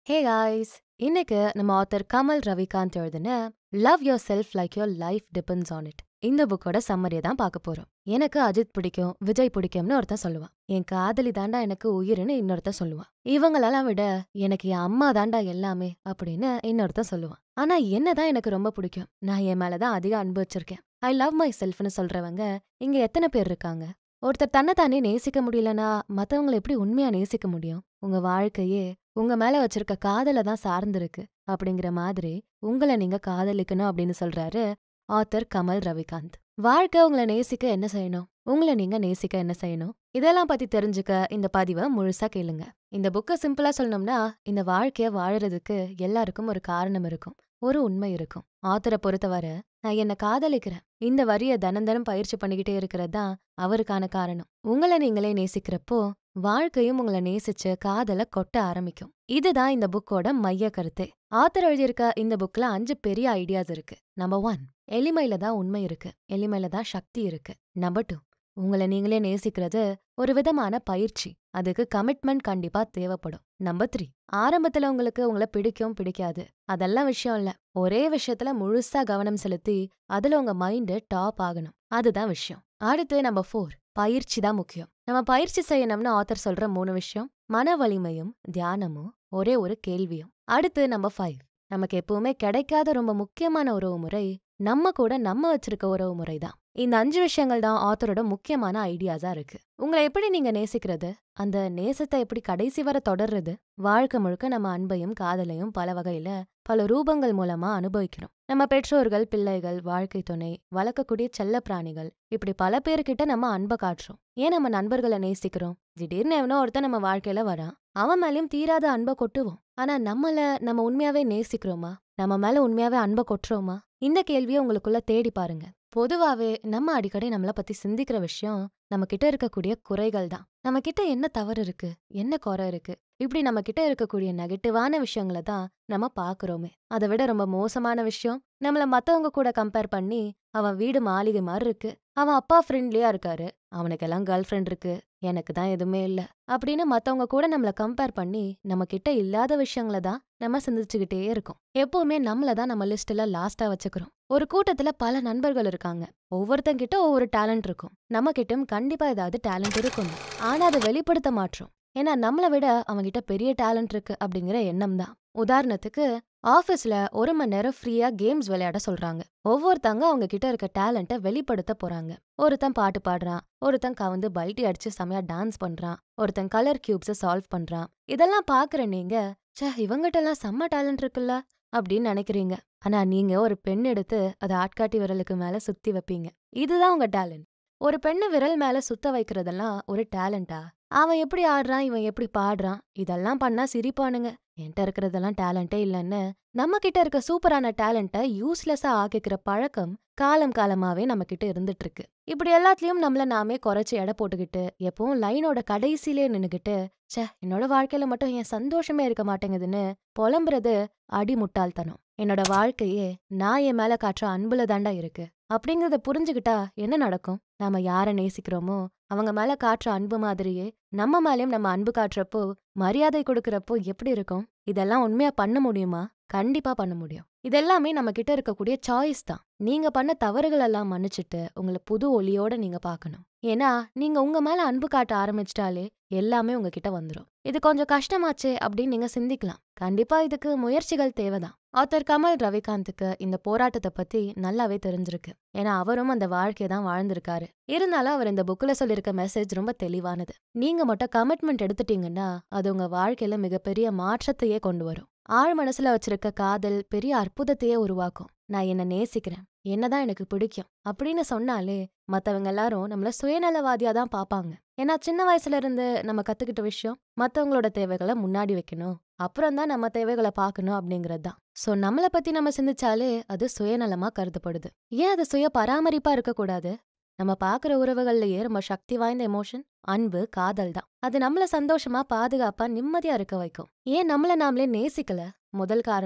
Hey guys, இன்னைக்கு நம்ம author Kamal Ravikant எழுதின love yourself like your life depends on it இந்த புக்கோட சம்மரியை தான் பார்க்க போறோம். எனக்கு அஜித் பிடிக்கும், விஜய் பிடிக்கும்னு ஒருத்தன் சொல்லுவான். என் காதலி தாண்டா எனக்கு உயிர்னு இன்னொருத்தன் சொல்லுவான். இவங்களெல்லாம் விட எனக்கு என் அம்மா தாண்டா எல்லாமே அப்படின்னு இன்னொருத்தன் சொல்லுவான். ஆனா என்னதான் எனக்கு ரொம்ப பிடிக்கும், நான் என் மேலதான் அதிக அன்பு வச்சிருக்கேன், ஐ லவ் மை செல்ஃப்னு சொல்றவங்க இங்க எத்தனை பேர் இருக்காங்க? ஒருத்தர் தன்னைத்தானே நேசிக்க முடியலனா மத்தவங்களை எப்படி உண்மையா நேசிக்க முடியும்? உங்க வாழ்க்கையே உங்க மேல வச்சிருக்க காதல தான் சார்ந்திருக்கு அப்படிங்கிற மாதிரி உங்களை நீங்க காதலிக்கணும் அப்படின்னு சொல்றாரு ஆத்தர் கமல் ரவிகாந்த். வாழ்க்கை உங்களை நேசிக்க என்ன செய்யணும், உங்களை நீங்க நேசிக்க என்ன செய்யணும், இதெல்லாம் பத்தி தெரிஞ்சுக்க இந்த பதிவை முழுசா கேளுங்க. இந்த புக்கை சிம்பிளா சொல்லணும்னா, இந்த வாழ்க்கைய வாழறதுக்கு எல்லாருக்கும் ஒரு காரணம் இருக்கும், ஒரு உண்மை இருக்கும். ஆத்தரை பொறுத்தவரை நான் என்ன காதலிக்கிறேன் இந்த வரிய தினம் பயிற்சி பண்ணிக்கிட்டே இருக்கிறது தான் அவருக்கான காரணம். உங்களை நீங்களே நேசிக்கிறப்போ வாழ்க்கையும் உங்களை நேசிச்சு காதல கொட்ட ஆரம்பிக்கும். இதுதான் இந்த புக்கோட மைய கருத்தே. ஆத்தர் எழுதியிருக்க இந்த புக்ல 5 பெரிய ஐடியாஸ் இருக்கு. நம்பர் 1, எளிமையில தான் உண்மை இருக்கு, எளிமையில தான் சக்தி இருக்கு. நம்பர் 2, உங்களை நீங்களே நேசிக்கிறது ஒரு விதமான பயிற்சி, அதுக்கு கமிட்மெண்ட் கண்டிப்பா தேவைப்படும். நம்பர் 3, ஆரம்பத்துல உங்களுக்கு உங்களை பிடிக்கும் பிடிக்காது அதெல்லாம் விஷயம் இல்ல, ஒரே விஷயத்துல முழுசா கவனம் செலுத்தி அதுல உங்க மைண்ட் டாப் ஆகணும், அதுதான் விஷயம். அடுத்து நம்பர் 4, பயிற்சி தான் முக்கியம். நம்ம பயிற்சி செய்யணும்னு ஆத்தர் சொல்ற 3 விஷயம்: மன வலிமையும் தியானமும் ஒரே ஒரு கேள்வியும். அடுத்து நம்பர் 5, நமக்கு எப்பவுமே கிடைக்காத ரொம்ப முக்கியமான உறவு முறை நம்ம கூட நம்ம வச்சிருக்க உறவு முறை தான். இந்த 5 விஷயங்கள் தான் ஆத்தரோட முக்கியமான ஐடியாஸா இருக்கு. உங்களை எப்படி நீங்க நேசிக்கிறது, அந்த நேசத்தை எப்படி கடைசி வரை தொடர்றது, வாழ்க்கை முழுக்க நம்ம அன்பையும் காதலையும் பல வகையில பல ரூபங்கள் மூலமா அனுபவிக்கிறோம். நம்ம பெற்றோர்கள், பிள்ளைகள், வாழ்க்கை துணை, வளர்க்கக்கூடிய செல்ல பிராணிகள், இப்படி பல பேர்கிட்ட நம்ம அன்பை காட்டுறோம். ஏன் நம்ம நண்பர்களை நேசிக்கிறோம்? திடீர்னு எவனோ ஒருத்தன் நம்ம வாழ்க்கையில வரான், அவன் மேலயும் தீராத அன்பை கொட்டுவோம். ஆனா நம்ம உண்மையாவே நேசிக்கிறோமா, நம்ம மேல உண்மையாவே அன்பை கொட்டுறோமா? இந்த கேள்வியை உங்களுக்குள்ள தேடி பாருங்க. பொதுவாவே நம்ம அடிக்கடி நம்மள பத்தி சிந்திக்கிற விஷயம் நம்ம கிட்ட இருக்கக்கூடிய குறைகள் தான். நம்ம கிட்ட என்ன தவறு இருக்கு, என்ன குறை இருக்கு, இப்படி நம்ம கிட்ட இருக்கக்கூடிய நெகட்டிவான விஷயங்களை தான் நம்ம பாக்குறோமே. அதை விட ரொம்ப மோசமான விஷயம், நம்மள மத்தவங்க கூட கம்பேர் பண்ணி அவன் வீடு மாளிகை மாதிரி இருக்கு, அவன் அப்பா ஃப்ரெண்ட்லியா இருக்காரு, அவனுக்கெல்லாம் கேர்ள் ஃப்ரெண்ட் இருக்கு, எனக்கு தான் எதுவுமே இல்ல அப்படின்னு மத்தவங்க கூட நம்மள கம்பேர் பண்ணி நம்ம கிட்ட இல்லாத விஷயங்களை தான் நம்ம சிந்திச்சுக்கிட்டே இருக்கோம். எப்பவுமே நம்மள தான் நம்ம லிஸ்ட்ல லாஸ்டா வச்சுக்கிறோம். ஒரு கூட்டத்துல பல நண்பர்கள் இருக்காங்க, ஒவ்வொருத்தங்கிட்ட ஒவ்வொரு டேலண்ட் இருக்கும். நம்ம கிட்டும் கண்டிப்பா ஏதாவது டேலண்ட் இருக்கும், ஆனா அதை வெளிப்படுத்த மாட்டோம். ஏன்னா நம்மளை விட அவங்கிட்ட பெரிய டேலண்ட் இருக்கு அப்படிங்கிற எண்ணம் தான். உதாரணத்துக்கு ஆபீஸ்ல 1 மணி நேரம் ஃப்ரீயா கேம்ஸ் விளையாட சொல்றாங்க. ஒவ்வொருத்தங்க அவங்க கிட்ட இருக்க டேலண்ட்டை வெளிப்படுத்த போறாங்க. ஒருத்தன் பாட்டு பாடுறான், ஒருத்தன் கவுந்து பல்ட்டி அடிச்சு செமையா டான்ஸ் பண்றான், ஒருத்தன் கலர் கியூப்ஸை சால்வ் பண்றான். இதெல்லாம் பாக்குற நீங்க இவங்கிட்ட எல்லாம் செம்ம டேலண்ட் இருக்குல்ல அப்படின்னு நினைக்கிறீங்க. ஆனா நீங்க ஒரு பெண் எடுத்து அதை ஆட்காட்டி விரலுக்கு மேல சுத்தி வைப்பீங்க, இதுதான் உங்க டேலண்ட். ஒரு பெண்ணு விரல் மேல சுத்த வைக்கிறதெல்லாம் ஒரு டேலண்டா? அவன் எப்படி ஆடுறான், இவன் எப்படி பாடுறான், இதெல்லாம் பண்ணா சிரிப்பானுங்க, என்கிட்ட இருக்கிறதெல்லாம் டேலண்டே இல்லைன்னு நம்ம கிட்ட இருக்க சூப்பரான டேலண்ட்டை யூஸ்லெஸ்ஸா ஆக்கிக்கிற பழக்கம் காலம் காலமாவே நம்ம கிட்ட இருந்துட்டு இருக்கு. இப்படி எல்லாத்துலயும் நம்மள நாமே குறைச்சு எடை போட்டுக்கிட்டு எப்பவும் லைனோட கடைசியிலே நின்னுகிட்டு என்னோட வாழ்க்கையில மட்டும் என் சந்தோஷமே இருக்க மாட்டேங்குதுன்னு புலம்புறது அடி முட்டாள்தனம். என்னோட வாழ்க்கையே நான் என் மேல காட்டுற அன்புல தாண்டா இருக்கு அப்படிங்கறத புரிஞ்சுக்கிட்டா என்ன நடக்கும்? நாம யாரை நேசிக்கிறோமோ அவங்க மேல காட்டுற அன்பு மாதிரியே நம்ம மேலயும் நம்ம அன்பு காட்டுறப்போ, மரியாதை கொடுக்கறப்போ எப்படி இருக்கும்? இதெல்லாம் உண்மையா பண்ண முடியுமா? கண்டிப்பா பண்ண முடியும். இதெல்லாமே நம்ம கிட்ட இருக்கக்கூடிய சாய்ஸ் தான். நீங்க பண்ண தவறுகள் எல்லாம் மன்னிச்சுட்டு உங்களை புது ஒளியோட நீங்க பார்க்கணும். ஏன்னா நீங்க உங்க மேல அன்பு காட்ட ஆரம்பிச்சிட்டாலே எல்லாமே உங்ககிட்ட வந்துடும். இது கொஞ்சம் கஷ்டமாச்சே அப்படின்னு நீங்க சிந்திக்கலாம். கண்டிப்பா இதுக்கு முயற்சிகள் தேவைதான். ஆத்தர் கமல் ரவிகாந்துக்கு இந்த போராட்டத்தை பத்தி நல்லாவே தெரிஞ்சிருக்கு. ஏன்னா அவரும் அந்த வாழ்க்கையை தான் வாழ்ந்திருக்காரு. இருந்தாலும் அவர் இந்த புக்ல சொல்லியிருக்க மெசேஜ் ரொம்ப தெளிவானது. நீங்க மட்டும் கமிட்மெண்ட் எடுத்துட்டீங்கன்னா அது உங்க வாழ்க்கையில மிகப்பெரிய மாற்றத்தையே கொண்டு வரும். ஆழ் மனசுல வச்சிருக்க காதல் பெரிய அற்புதத்தையே உருவாக்கும். நான் என்ன நேசிக்கிறேன், என்னதான் எனக்கு பிடிக்கும் அப்படின்னு சொன்னாலே மத்தவங்க எல்லாரும் நம்மள சுயநலவாதியா தான் பாப்பாங்க. ஏன்னா சின்ன வயசுல இருந்து நம்ம கத்துக்கிட்ட விஷயம் மத்தவங்களோட தேவைகளை முன்னாடி வைக்கணும், அப்புறம் தான் நம்ம தேவைகளை பார்க்கணும் அப்படிங்கிறது தான். சோ நம்மள பத்தி நம்ம சிந்திச்சாலே அது சுயநலமா கருதப்படுது. ஏன் அது சுய பராமரிப்பா இருக்கக்கூடாது? நம்ம பாக்குற உறவுகள்லயே ரொம்ப சக்தி வாய்ந்த எமோஷன் அன்பு, காதல் தான். அது நம்மள சந்தோஷமா, பாதுகாப்பா, நிம்மதியா இருக்க வைக்கும். ஏன் நம்மள நாமளே நேசிக்கல? முதல் காரணம்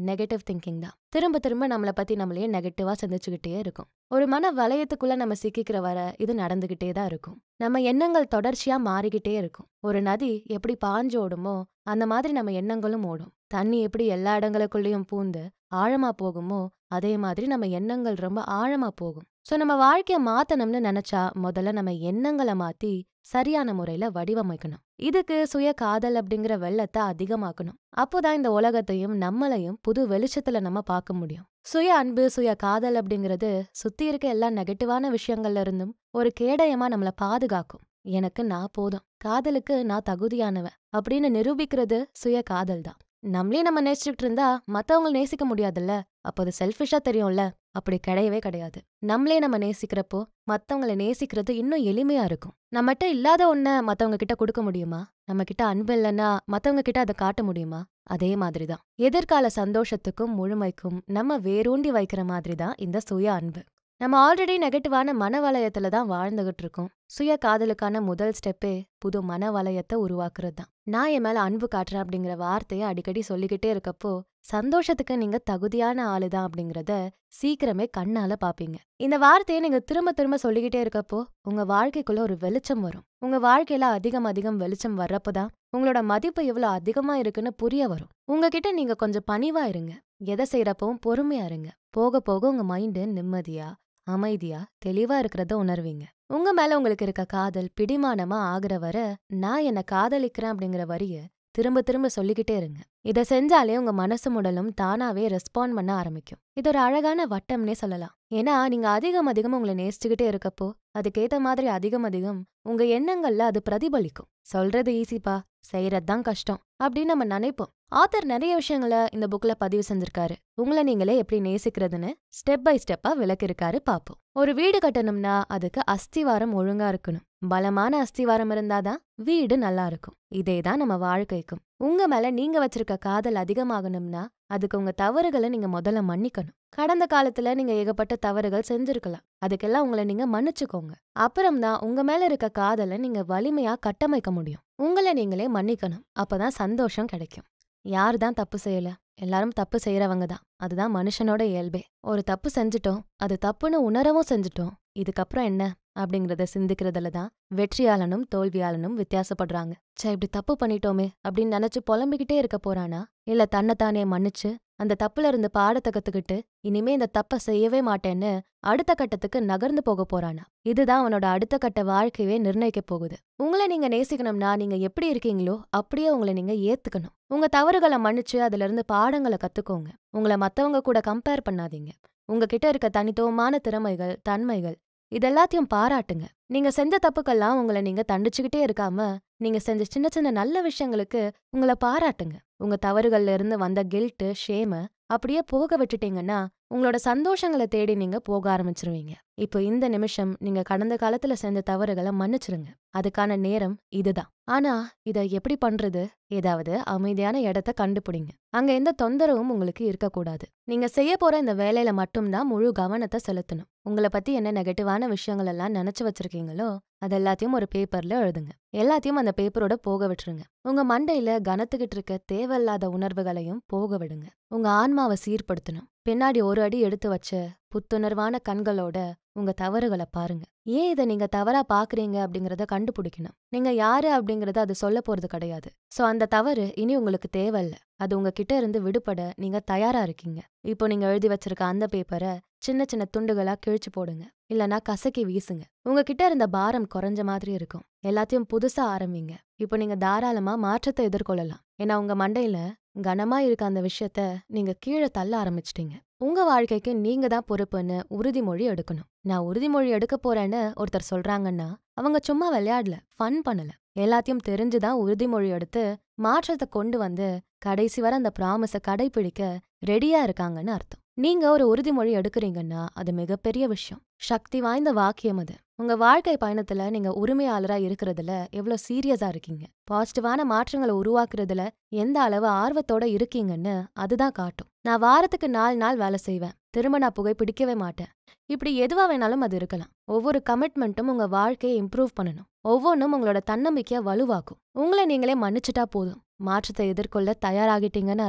நெகட்டிவ் திங்கிங் தான். திரும்ப திரும்ப நம்மளை பத்தி நம்மளையே நெகட்டிவா சிந்திச்சுக்கிட்டே இருக்கும். ஒரு மன வளையத்துக்குள்ள நம்ம சிக்கிக்கிற வர இது நடந்துகிட்டே தான் இருக்கும். நம்ம எண்ணங்கள் தொடர்ச்சியா மாறிக்கிட்டே இருக்கும். ஒரு நதி எப்படி பாஞ்சு ஓடுமோ அந்த மாதிரி நம்ம எண்ணங்களும் ஓடும். தண்ணி எப்படி எல்லா இடங்களுக்குள்ளேயும் பூந்து ஆழமா போகுமோ அதே மாதிரி நம்ம எண்ணங்கள் ரொம்ப ஆழமா போகும். சோ நம்ம வாழ்க்கைய மாத்தணும்னு நினைச்சா முதல்ல நம்ம எண்ணங்களை மாத்தி சரியான முறையில வடிவமைக்கணும். இதுக்கு சுய காதல் அப்படிங்கிற வெள்ளத்தை அதிகமாக்கணும். அப்போதான் இந்த உலகத்தையும் நம்மளையும் புது வெளிச்சத்துல நம்ம பார்க்க முடியும். சுய அன்பு, சுய காதல் அப்படிங்கிறது சுத்தி இருக்க எல்லா நெகட்டிவான விஷயங்கள்ல இருந்தும் ஒரு கேடயமா நம்மள பாதுகாக்கும். எனக்கு நான் போதும், காதலுக்கு நான் தகுதியானவன் அப்படின்னு நிரூபிக்கிறது சுய காதல் தான். நம்மளே நம்ம நேசிச்சுட்டு இருந்தா மத்தவங்களை நேசிக்க முடியாதுல்ல, அப்போ அது செல்ஃபிஷா தெரியும்ல. அப்படி கிடையவே கிடையாது. நம்மளே நம்ம நேசிக்கிறப்போ மத்தவங்களை நேசிக்கிறது இன்னும் எளிமையா இருக்கும். நம்மகிட்ட இல்லாத ஒன்ன மத்தவங்க கிட்ட கொடுக்க முடியுமா? நம்ம கிட்ட அன்பு இல்லைன்னா மத்தவங்க கிட்ட அதை காட்ட முடியுமா? அதே மாதிரிதான் எதிர்கால சந்தோஷத்துக்கும் முழுமைக்கும் நம்ம வேரூண்டி வைக்கிற மாதிரிதான் இந்த சுய அன்பு. நம்ம ஆல்ரெடி நெகட்டிவான மன வளையத்துல தான் வாழ்ந்துகிட்டு இருக்கோம். சுய காதலுக்கான முதல் ஸ்டெப்பே புது மன வளையத்தை உருவாக்குறது தான். நான் என் மேல அன்பு காட்டுறேன் அப்படிங்கிற வார்த்தையை அடிக்கடி சொல்லிக்கிட்டே இருக்கப்போ சந்தோஷத்துக்கு நீங்க தகுதியான ஆளுதான் அப்படிங்கறத சீக்கிரமே கண்ணால பாப்பீங்க. இந்த வார்த்தையை நீங்க திரும்ப திரும்ப சொல்லிக்கிட்டே இருக்கப்போ உங்க வாழ்க்கைக்குள்ள ஒரு வெளிச்சம் வரும். உங்க வாழ்க்கையில அதிகம் வெளிச்சம் வர்றப்பதான் உங்களோட மதிப்பு இவ்வளவு அதிகமா இருக்குன்னு புரிய வரும். உங்ககிட்ட நீங்க கொஞ்சம் பணிவா இருங்க. எதை செய்யறப்பவும் பொறுமையா இருங்க. போக போக உங்க மைண்டு நிம்மதியா, அமைதியா, தெளிவா இருக்கிறத உணர்வீங்க. உங்க மேல உங்களுக்கு இருக்க காதல் பிடிமானமா ஆகுற வர நான் என்ன காதலிக்கிறேன் அப்படிங்கிற வரிய திரும்ப திரும்ப சொல்லிக்கிட்டே இருங்க. இதை செஞ்சாலே உங்க மனசு உடலும் தானாவே ரெஸ்பாண்ட் பண்ண ஆரம்பிக்கும். இது ஒரு அழகான வட்டம்னே சொல்லலாம். ஏன்னா நீங்க அதிகம் உங்களை நேசிச்சுக்கிட்டே இருக்கப்போ அதுக்கேத்த மாதிரி அதிகம் உங்க எண்ணங்கள்ல அது பிரதிபலிக்கும். சொல்றது ஈஸிப்பா, செய்யறதுதான் கஷ்டம் அப்படின்னு நம்ம நினைப்போம். ஆத்தர் நிறைய விஷயங்களை இந்த புக்ல பதிவு செஞ்சிருக்காரு. உங்களை நீங்களே எப்படி நேசிக்கிறதுன்னு ஸ்டெப் பை ஸ்டெப்பா விளக்கிருக்காரு. பாப்போம். ஒரு வீடு கட்டணும்னா அதுக்கு அஸ்திவாரம் ஒழுங்கா இருக்கணும். பலமான அஸ்திவாரம் இருந்தாதான் வீடு நல்லா இருக்கும். இதேதான் நம்ம வாழ்க்கைக்கும். உங்க மேல நீங்க வச்சிருக்க காதல் அதிகமாகணும்னா அதுக்கு உங்க தவறுகளை நீங்க முதல்ல மன்னிக்கணும். கடந்த காலத்துல நீங்க ஏகப்பட்ட தவறுகள் செஞ்சிருக்கலாம். அதுக்கெல்லாம் உங்களை நீங்க மன்னிச்சுக்கோங்க. அப்புறம்தான் உங்க மேல இருக்க காதலை நீங்க வலிமையா கட்டமைக்க முடியும். உங்களை நீங்களே மன்னிக்கணும். அப்பதான் சந்தோஷம் கிடைக்கும். யாருதான் தப்பு செய்யல? எல்லாரும் தப்பு செய்யறவங்க தான். அதுதான் மனுஷனோட இயல்பே. ஒரு தப்பு செஞ்சுட்டோம், அது தப்புன்னு உணரவும் செஞ்சுட்டோம், இதுக்கப்புறம் என்ன அப்படிங்கறத சிந்திக்கிறதுல தான் வெற்றியாளனும் தோல்வியாளனும் வித்தியாசப்படுறாங்க. இப்படி தப்பு பண்ணிட்டோமே அப்படின்னு நினைச்சு புலம்பிக்கிட்டே இருக்க போறானா, இல்ல தன்னைத்தானே மன்னிச்சு அந்த தப்புல இருந்து பாடத்தை கத்துக்கிட்டு இனிமே இந்த தப்ப செய்யவே மாட்டேன்னு அடுத்த கட்டத்துக்கு நகர்ந்து போக போறானா? இதுதான் அவனோட அடுத்த கட்ட வாழ்க்கையே நிர்ணயிக்க போகுது. உங்களை நீங்க நேசிக்கணும்னா நீங்க எப்படி இருக்கீங்களோ அப்படியே உங்களை நீங்க ஏத்துக்கணும். உங்க தவறுகளை மன்னிச்சு அதுல இருந்து பாடங்களை கத்துக்கோங்க. உங்களை மத்தவங்க கூட கம்பேர் பண்ணாதீங்க. உங்ககிட்ட இருக்க தனித்துவமான திறமைகள், தன்மைகள் இதெல்லாத்தையும் பாராட்டுங்க. நீங்க செஞ்ச தப்புக்கெல்லாம் உங்களை நீங்க தண்டிச்சுக்கிட்டே இருக்காம நீங்க செஞ்ச சின்ன சின்ன நல்ல விஷயங்களுக்கு உங்களை பாராட்டுங்க. உங்க தவறுகள்ல இருந்து வந்த கில்ட்டு, ஷேம அப்படியே போக விட்டுட்டீங்கன்னா உங்களோட சந்தோஷங்களை தேடி நீங்க போக ஆரம்பிச்சிருவீங்க. இப்போ இந்த நிமிஷம் நீங்க கடந்த காலத்துல செஞ்ச தவறுகளை மன்னிச்சிருங்க. அதுக்கான நேரம் இதுதான். ஆனா இத எப்படி பண்றது? ஏதாவது அமைதியான இடத்த கண்டுபிடிங்க. அங்க எந்த தொந்தரவும் உங்களுக்கு இருக்கக்கூடாது. நீங்க செய்ய போற இந்த வேலையில மட்டும்தான் முழு கவனத்தை செலுத்தணும். உங்களை பத்தி என்ன நெகட்டிவான விஷயங்கள் எல்லாம் நினைச்சு வச்சிருக்கீங்களோ அது எல்லாத்தையும் ஒரு பேப்பர்ல எழுதுங்க. எல்லாத்தையும் அந்த பேப்பரோட போக விட்டுருங்க. உங்க மண்டையில கனத்துக்கிட்டு இருக்க தேவையில்லாத உணர்வுகளையும் போக விடுங்க. உங்க ஆன்மாவை சீர்படுத்தணும். பின்னாடி ஒரு அடி எடுத்து வச்ச புத்துணர்வான கண்களோட உங்க தவறுகளை பாருங்க. ஏன் இதை நீங்க தவறா பாக்குறீங்க அப்படிங்கறத கண்டுபிடிக்கணும். நீங்க யாரு அப்படிங்கறத அது சொல்ல போறது கிடையாது. சோ அந்த தவறு இனி உங்களுக்கு தேவையில்ல. அது உங்ககிட்ட இருந்து விடுபட நீங்க தயாரா இருக்கீங்க. இப்போ நீங்க எழுதி வச்சிருக்க அந்த பேப்பரை சின்ன சின்ன துண்டுகளா கிழிச்சு போடுங்க. இல்லனா கசக்கி வீசுங்க. உங்ககிட்ட இருந்த பாரம் குறைஞ்ச மாதிரி இருக்கும். எல்லாத்தையும் புதுசா ஆரம்பிங்க. இப்போ நீங்க தாராளமா மாற்றத்தை எதிர்கொள்ளலாம். ஏன்னா உங்க மண்டையில கனமா இருக்க அந்த விஷயத்த நீங்க கீழே தள்ள ஆரம்பிச்சிட்டீங்க. உங்க வாழ்க்கைக்கு நீங்க தான் பொறுப்புன்னு உறுதிமொழி எடுக்கணும். நான் உறுதிமொழி எடுக்க போறேன்னு ஒருத்தர் சொல்றாங்கன்னா அவங்க சும்மா விளையாடல, ஃபன் பண்ணல. எல்லாத்தையும் தெரிஞ்சுதான் உறுதிமொழி எடுத்து மாற்றத்தை கொண்டு வந்து கடைசி வரை அந்த ப்ராமிஸை கடைபிடிக்க ரெடியா இருக்காங்கன்னு அர்த்தம். நீங்க ஒரு உறுதிமொழி எடுக்கிறீங்கன்னா அது மிகப்பெரிய விஷயம். சக்தி வாய்ந்த வாக்கியம் அது. உங்க வாழ்க்கை பயணத்துல நீங்க உரிமையாளரா இருக்கிறதுல எவ்வளவு சீரியஸா இருக்கீங்க, பாசிட்டிவான மாற்றங்களை உருவாக்குறதுல எந்த அளவு ஆர்வத்தோட இருக்கீங்கன்னு அதுதான் காட்டும். நான் வாரத்துக்கு 4 நாள் வேலை செய்வேன், திரும்ப நான் புகைப்பிடிக்கவே மாட்டேன், இப்படி எதுவா வேணாலும் அது இருக்கலாம். ஒவ்வொரு கமிட்மெண்ட்டும் உங்க வாழ்க்கையை இம்ப்ரூவ் பண்ணணும். ஒவ்வொன்றும் உங்களோட தன்னம்பிக்கையை வலுவாக்கும். உங்களை நீங்களே மன்னிச்சுட்டா போதும். மாற்றத்தை எதிர்கொள்ள தயாராகிட்டீங்கன்னு அர்த்தம்.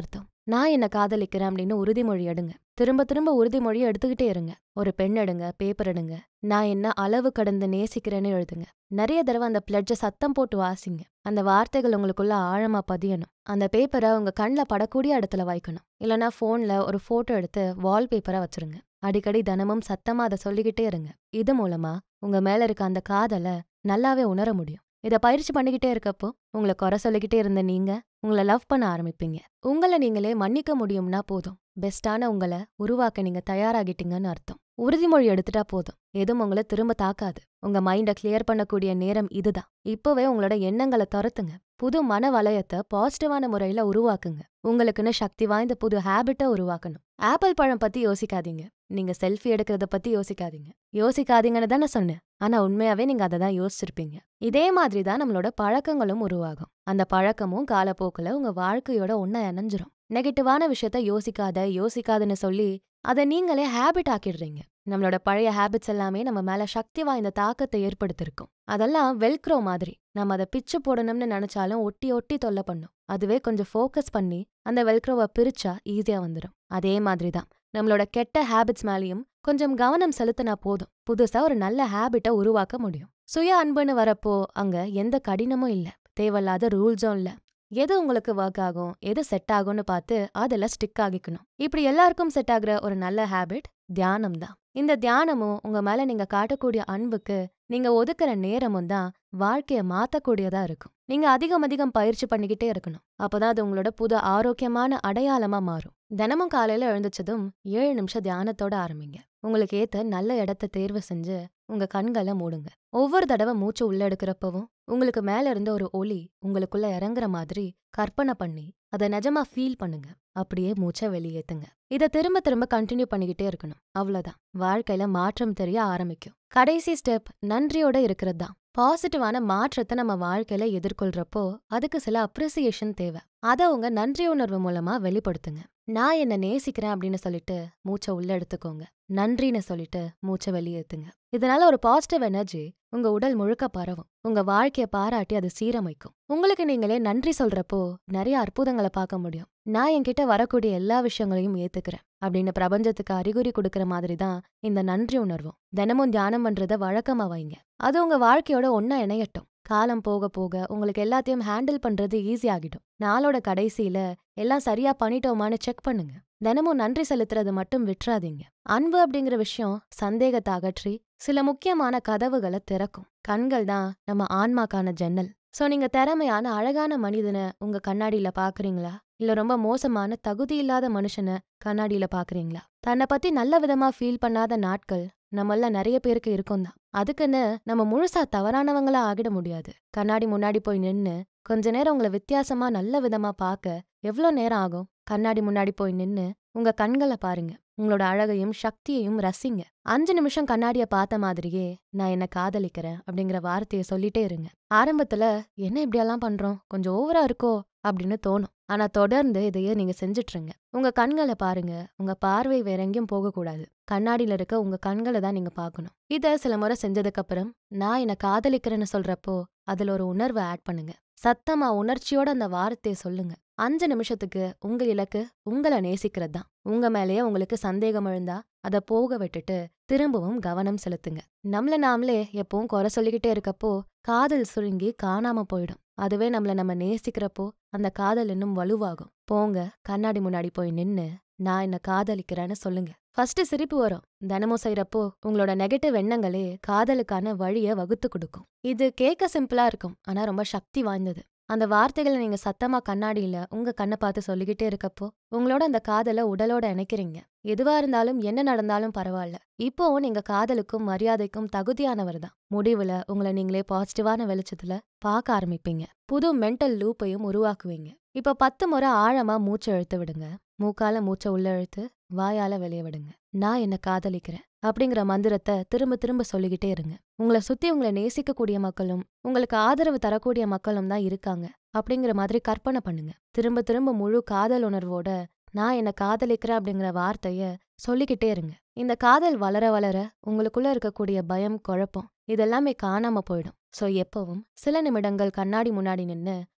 நான் என்ன காதலிக்கிறேன் அப்படின்னு உறுதிமொழி எடுங்க. திரும்ப திரும்ப உறுதிமொழியை எடுத்துக்கிட்டே இருங்க. ஒரு பென் எடுங்க, பேப்பர் எடுங்க. நான் என்ன அளவு கடந்து நேசிக்கிறேன்னு எழுதுங்க. நிறைய தடவை அந்த பிளட்ஜை சத்தம் போட்டு வாசிங்க. அந்த வார்த்தைகள் உங்களுக்குள்ள ஆழமா பதியணும். அந்த பேப்பரை உங்க கண்ணில் படக்கூடிய இடத்துல வைக்கணும். இல்லைன்னா ஃபோன்ல ஒரு போட்டோ எடுத்து வால்பேப்பரா வச்சிருங்க. அடிக்கடி தினமும் சத்தமா அதை சொல்லிக்கிட்டே இருங்க. இது மூலமா உங்க மேல இருக்க அந்த காதலை நல்லாவே உணர முடியும். இதை பயிற்சி பண்ணிக்கிட்டே இருக்கப்போ உங்களை குறை சொல்லிக்கிட்டே இருந்த நீங்க உங்களை லவ் பண்ண ஆரம்பிப்பீங்க. உங்களை நீங்களே மன்னிக்க முடியும்னா போதும். பெஸ்டான உங்களை உருவாக்க நீங்க தயாராகிட்டீங்கன்னு அர்த்தம். உறுதிமொழி எடுத்துட்டா போதும். எதுவும் உங்களை திரும்ப தாக்காது. உங்க மைண்டை கிளியர் பண்ணக்கூடிய நேரம் இதுதான். இப்பவே உங்களோட எண்ணங்களை துரத்துங்க. புது மன வளையத்தை பாசிட்டிவான முறையில உருவாக்குங்க. உங்களுக்குன்னு சக்தி வாய்ந்த புது ஹேபிட்டை உருவாக்கணும். ஆப்பிள் பழம் பத்தி யோசிக்காதீங்க. நீங்க செல்ஃபி எடுக்கிறத பத்தி யோசிக்காதீங்க. யோசிக்காதீங்கன்னு தானே சொன்னேன். ஆனா உண்மையாவே நீங்க அதை தான் யோசிச்சிருப்பீங்க. இதே மாதிரி தான் நம்மளோட பழக்கங்களும் உருவாகும். அந்த பழக்கமும் காலப்போக்குல உங்க வாழ்க்கையோட ஒன்னா இணைஞ்சிரும். நெகட்டிவான விஷயத்த யோசிக்காதுன்னு சொல்லி அதை நீங்களே ஹேபிட் ஆக்கிடுறீங்க. நம்மளோட பழைய ஹேபிட்ஸ் எல்லாமே நம்ம மேல சக்தி வாய்ந்த தாக்கத்தை ஏற்படுத்திருக்கும். அதெல்லாம் வெல்க்ரோ மாதிரி. நம்ம அதை பிச்சு போடணும்னு நினைச்சாலும் ஒட்டி ஒட்டி தொல்லை பண்ணும். அதுவே கொஞ்சம் ஃபோக்கஸ் பண்ணி அந்த வெல்க்ரோவை பிரிச்சா ஈஸியா வந்துடும். அதே மாதிரிதான் நம்மளோட கெட்ட ஹேபிட்ஸ் மேலேயும் கொஞ்சம் கவனம் செலுத்தினா போதும். புதுசா ஒரு நல்ல ஹேபிட்டை உருவாக்க முடியும். சுய அன்புன்னு வரப்போ அங்க எந்த கடினமும் இல்ல, தேவையில்லாத ரூல்ஸும் இல்ல. எது உங்களுக்கு ஒர்க் ஆகும், எது செட் ஆகும்னு பார்த்து அதில் ஸ்டிக் ஆகிக்கணும். இப்படி எல்லாருக்கும் செட் ஆகுற ஒரு நல்ல ஹேபிட் தியானம் தான். இந்த தியானமும் உங்க மேல நீங்க காட்டக்கூடிய அன்புக்கு நீங்க ஒதுக்குற நேரமும் தான் வாழ்க்கையை மாத்தக்கூடியதா இருக்கும். நீங்க அதிகம் பயிற்சி பண்ணிக்கிட்டே இருக்கணும். அப்பதான் அது உங்களோட புது ஆரோக்கியமான அடையாளமா மாறும். தினமும் காலையில எழுந்துச்சதும் 7 நிமிஷம் தியானத்தோட ஆரம்பிங்க. உங்களுக்கு ஏத்த நல்ல இடத்த தேர்வு செஞ்சு உங்க கண்களை மூடுங்க. ஒவ்வொரு தடவை மூச்சு உள்ள எடுக்கிறப்பவும் உங்களுக்கு மேல இருந்த ஒரு ஒளி உங்களுக்குள்ள இறங்குற மாதிரி கற்பனை பண்ணி அதை நிஜமா ஃபீல் பண்ணுங்க. அப்படியே மூச்சை வெளியேத்துங்க. இதை திரும்ப திரும்ப கண்டினியூ பண்ணிக்கிட்டே இருக்கணும். அவ்வளவுதான், வாழ்க்கையில மாற்றம் தெரிய ஆரம்பிக்கும். கடைசி ஸ்டெப் நன்றியோட இருக்கிறது தான். பாசிட்டிவான மாற்றத்தை நம்ம வாழ்க்கையில எதிர்கொள்றப்போ அதுக்கு சில அப்ரிசியேஷன் தேவை. அதை உங்க நன்றி உணர்வு மூலமா வெளிப்படுத்துங்க. நான் என்ன நேசிக்கிறேன் அப்படின்னு சொல்லிட்டு மூச்சை உள்ள எடுத்துக்கோங்க. நன்றின்னு சொல்லிட்டு மூச்சை வெளியேத்துங்க. இதனால ஒரு பாசிட்டிவ் எனர்ஜி உங்க உடல் முழுக்க பரவும். உங்க வாழ்க்கைய பாராட்டி அது சீரமைக்கும். உங்களுக்கு நீங்களே நன்றி சொல்றப்போ நிறைய அற்புதங்களை பார்க்க முடியும். நான் என்கிட்ட வரக்கூடிய எல்லா விஷயங்களையும் ஏத்துக்கிறேன் அப்படின்னு பிரபஞ்சத்துக்கு அறிகுறி கொடுக்கற மாதிரி தான் இந்த நன்றி உணர்வும். தினமும் தியானம் பண்றத வழக்கமா வைங்க. அது உங்க வாழ்க்கையோட ஒன்னா இணையட்டும். காலம் போக போக உங்களுக்கு எல்லாத்தையும் ஹேண்டில் பண்றது ஈஸி ஆகிடும். நாளோட கடைசியில எல்லாம் சரியா பண்ணிட்டோமான்னு செக் பண்ணுங்க. தினமும் நன்றி செலுத்துறது மட்டும் விட்டுறாதீங்க. அன்பு அப்படிங்கிற விஷயம் சந்தேகத்தை அகற்றி சில முக்கியமான கதவுகளை திறக்கும். கண்கள் தான் நம்ம ஆன்மாக்கான ஜன்னல். சோ நீங்க திறமையான அழகான மனிதனை உங்க கண்ணாடியில பாக்குறீங்களா, இல்ல ரொம்ப மோசமான தகுதி இல்லாத மனுஷனை கண்ணாடியில பாக்குறீங்களா? தன்னை பத்தி நல்ல விதமா ஃபீல் பண்ணாத நாட்கள் நம்மள நிறைய பேருக்கு இருக்கும் தான். அதுக்குன்னு நம்ம முழுசா தவறானவங்களா ஆகிட முடியாது. கண்ணாடி முன்னாடி போய் நின்னு கொஞ்ச நேரம் உங்களை வித்தியாசமா நல்ல விதமா பார்க்க எவ்வளோ நேரம் ஆகும்? கண்ணாடி முன்னாடி போய் நின்னு உங்க கண்களை பாருங்க. உங்களோட அழகையும் சக்தியையும் ரசிங்க. 5 நிமிஷம் கண்ணாடிய பார்த்த மாதிரியே நான் என்ன காதலிக்கிறேன் அப்படிங்கிற வார்த்தையை சொல்லிட்டே இருங்க. ஆரம்பத்துல என்ன இப்படியெல்லாம் பண்றோம், கொஞ்சம் ஓவரா இருக்கோ அப்படின்னு தோணும். ஆனா தொடர்ந்து இதையே நீங்க செஞ்சுட்டுருங்க. உங்க கண்களை பாருங்க. உங்க பார்வை வேற எங்கேயும் போகக்கூடாது. கண்ணாடியில இருக்க உங்க கண்களை தான் நீங்க பார்க்கணும். இத சில முறை செஞ்சதுக்கு அப்புறம் நான் என்ன காதலிக்கிறேன்னு சொல்றப்போ அதுல ஒரு உணர்வை ஆட் பண்ணுங்க. சத்தமா உணர்ச்சியோட அந்த வார்த்தையை சொல்லுங்க. 5 நிமிஷத்துக்கு உங்க இலக்கு உங்களை நேசிக்கிறது தான். உங்க மேலேயே உங்களுக்கு சந்தேகம் எழுந்தா அதை போக விட்டுட்டு திரும்பவும் கவனம் செலுத்துங்க. நம்மள நாமளே எப்பவும் குறை சொல்லிக்கிட்டே இருக்கப்போ காதல் சுருங்கி காணாம போயிடும். அதுவே நம்ம நேசிக்கிறப்போ அந்த காதல் இன்னும் வலுவாகும். போங்க, கண்ணாடி முன்னாடி போய் நின்னு நான் என்ன காதலிக்கிறேன்னு சொல்லுங்க. ஃபர்ஸ்ட் சிரிப்பு வரும். தினமும் செய்யறப்போ உங்களோட நெகட்டிவ் எண்ணங்களே காதலுக்கான வழியை வகுத்து கொடுக்கும். இது கேட்க சிம்பிளா இருக்கும், ஆனா ரொம்ப சக்தி வாய்ந்தது. அந்த வார்த்தைகளை நீங்க சத்தமா கண்ணாடியில உங்க கண்ணை பார்த்து சொல்லிக்கிட்டே இருக்கப்போ உங்களோட அந்த காதலை உடலோட இணைக்கிறீங்க. எதுவா இருந்தாலும் என்ன நடந்தாலும் பரவாயில்ல, இப்போ நீங்க காதலுக்கும் மரியாதைக்கும் தகுதியானவர் தான். முடிவுல உங்களை நீங்களே பாசிட்டிவான வெளிச்சத்துல பார்க்க ஆரம்பிப்பீங்க. புது மென்டல் லூப்பையும் உருவாக்குவீங்க. இப்ப 10 முறை ஆழமா மூச்சை இழுத்து விடுங்க. மூக்கால மூச்சை உள்ள இழுத்து வாயால வெளியே விடுங்க. நான் என்ன காதலிக்கிறேன் அப்படிங்கிற மந்திரத்தை திரும்ப திரும்ப சொல்லிக்கிட்டே இருங்க. உங்களை சுத்தி உங்களை நேசிக்கக்கூடிய மக்களும் உங்களுக்கு ஆதரவு தரக்கூடிய மக்களும் தான் இருக்காங்க அப்படிங்கிற மாதிரி கற்பனை பண்ணுங்க. திரும்ப திரும்ப முழு காதல் உணர்வோட நான் என்ன காதலிக்கிறேன் அப்படிங்கிற வார்த்தைய சொல்லிக்கிட்டே இருங்க. இந்த காதல் வளர வளர உங்களுக்குள்ள இருக்கக்கூடிய பயம், குழப்பம் இதெல்லாமே காணாம போயிடும். சோ எப்பவும் சில நிமிடங்கள் கண்ணாடி முன்னாடி நின்னு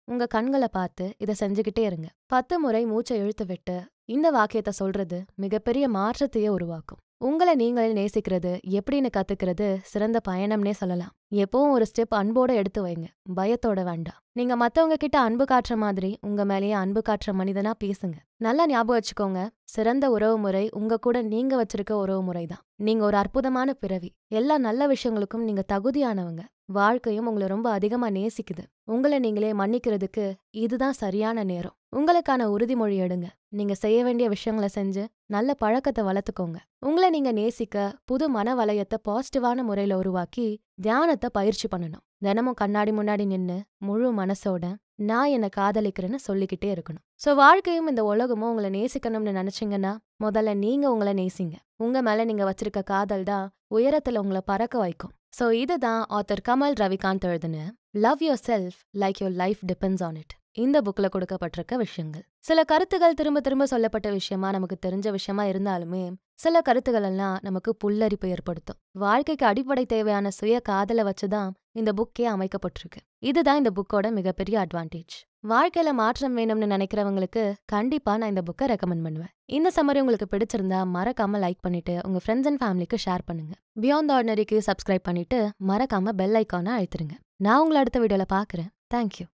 உங்க கண்களை பார்த்து இதை செஞ்சுக்கிட்டே இருங்க. 10 முறை மூச்சை இழுத்து விட்டு இந்த வாக்கியத்தை சொல்றது மிகப்பெரிய மாற்றத்தையே உருவாக்கும். உங்களை நீங்களே நேசிக்கிறது எப்படின்னு கத்துக்கிறது சிறந்த பயணம்னே சொல்லலாம். எப்பவும் ஒரு ஸ்டெப் அன்போட எடுத்து வைங்க, பயத்தோட வேண்டாம். நீங்க மத்தவங்க கிட்ட அன்பு காட்டுற மாதிரி உங்க மேலேயே அன்பு காட்டுற மனிதனா பேசுங்க. நல்லா ஞாபகம் வச்சுக்கோங்க, சிறந்த உறவு முறை உங்க கூட நீங்க வச்சிருக்க உறவு முறை தான். நீங்க ஒரு அற்புதமான பிறவி. எல்லா நல்ல விஷயங்களுக்கும் நீங்க தகுதியானவங்க. வாழ்க்கையும் உங்களை ரொம்ப அதிகமா நேசிக்குது. உங்களை நீங்களே மன்னிக்கிறதுக்கு இதுதான் சரியான நேரம். உங்களுக்கான உறுதிமொழி எடுங்க. நீங்க செய்ய வேண்டிய விஷயங்களை செஞ்சு நல்ல பழக்கத்தை வளர்த்துக்கோங்க. உங்களை நீங்க நேசிக்க புது மன வளையத்தை பாசிட்டிவான முறையில உருவாக்கி தியானத்தை பயிற்சி பண்ணணும். தினமும் கண்ணாடி முன்னாடி நின்னு முழு மனசோட நான் என்னை காதலிக்கிறேன்னு சொல்லிக்கிட்டே இருக்கணும். சோ வாழ்க்கையும் இந்த உலகமும் உங்களை நேசிக்கணும்னு நினைச்சீங்கன்னா முதல்ல நீங்க உங்களை நேசிங்க. உங்க மேல நீங்க வச்சிருக்க காதல் தான் உயரத்துல உங்களை பறக்க வைக்கும். சோ இதுதான் ஆத்தர் கமல் ரவிகாந்த் எழுதின love yourself like your life depends on it இந்த புக்ல கொடுக்கப்பட்டிருக்க விஷயங்கள். சில கருத்துகள் திரும்ப திரும்ப சொல்லப்பட்ட விஷயமா நமக்கு தெரிஞ்ச விஷயமா இருந்தாலுமே சில கருத்துகள் எல்லாம் நமக்கு புல்லரிப்பு ஏற்படுத்தும். வாழ்க்கைக்கு அடிப்படை தேவையான சுய காதலை வச்சுதான் இந்த புக்கே அமைக்கப்பட்டிருக்கு. இதுதான் இந்த புக்கோட மிகப்பெரிய அட்வான்டேஜ். வாழ்க்கையில மாற்றம் வேணும்னு நினைக்கிறவங்களுக்கு கண்டிப்பா நான் இந்த புக்கை ரெக்கமெண்ட் பண்ணுவேன். இந்த சம்மரி உங்களுக்கு பிடிச்சிருந்தா மறக்காம லைக் பண்ணிட்டு உங்க ஃப்ரெண்ட்ஸ் அண்ட் ஃபேமிலிக்கு ஷேர் பண்ணுங்க. பியாண்ட் தி ஆர்டினரிக்கு சப்ஸ்கிரைப் பண்ணிட்டு மறக்காம பெல் ஐக்கானை அழுத்துருங்க. நான் உங்களை அடுத்த வீடியோல பாக்குறேன். தேங்க்யூ.